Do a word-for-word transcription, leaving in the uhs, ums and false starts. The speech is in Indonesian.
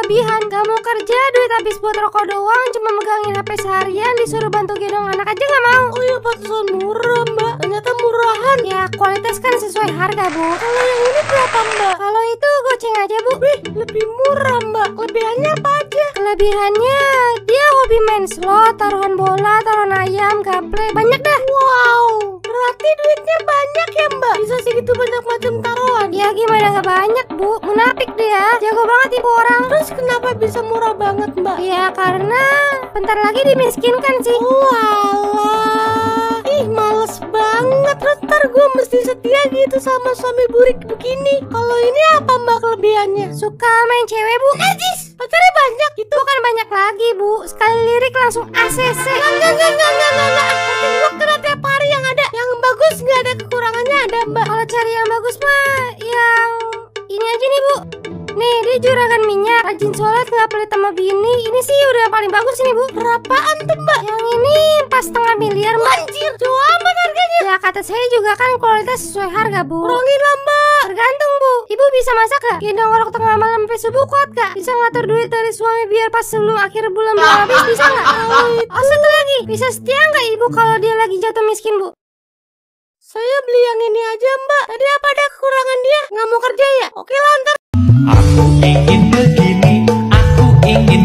kelebihan. Gak mau kerja, duit habis buat rokok doang, cuma megangin H P seharian, disuruh bantu gendong anak aja gak mau. Oh iya, pantesan murah mbak. Ternyata murahan. Ya kualitas kan sesuai harga bu. Kalau yang ini berapa mbak? Kalau itu goceng aja bu. Wih, lebih murah mbak. Kelebihannya apa aja? Kelebihannya dia hobi main slot, taruhan bola, taruhan ayam, gaple, banyak dah. Wow, berarti duitnya banyak ya mbak? Bisa segitu banyak macam taruhan? Ya gimana gak banyak bu, munafik dia, jago banget tipu orang. Terus kenapa bisa murah banget mbak? Ya karena bentar lagi dimiskinkan sih. Walah, ih males banget. Terus ntar gue mesti setia gitu sama suami burik begini. Kalau ini apa mbak kelebihannya? Suka main cewek bu. Najis, pacarnya banyak gitu. Bukan banyak lagi bu, sekali lirik langsung A C C. Enggak, enggak, enggak, enggak, enggak, enggak. Tapi gue kena tiap hari yang ada. Yang bagus nggak ada kekurangannya ada mbak. Kalau cari yang bagus mah yang ini aja nih bu. Nih dia juragan minyak, rajin sholat, nggak pelit sama bini. Ini sih udah paling bagus nih bu. Berapaan tuh mbak? Yang ini pas setengah miliar mbak. Anjir, jauh amat harganya. Ya kata saya juga kan kualitas sesuai harga bu. Kurangin lah mbak. Tergantung bu. Ibu bisa masak gak? Gendong orang tengah malam sampai subuh kuat gak? Bisa ngatur duit dari suami biar pas sebelum akhir bulan belum habis bisa gak? Oh satu lagi, bisa setia gak ibu kalau dia lagi jatuh miskin bu? Saya beli yang ini aja mbak. Tadi apa ada kekurangan dia? Nggak mau kerja ya? Oke lah ntar. Aku ingin begini, aku ingin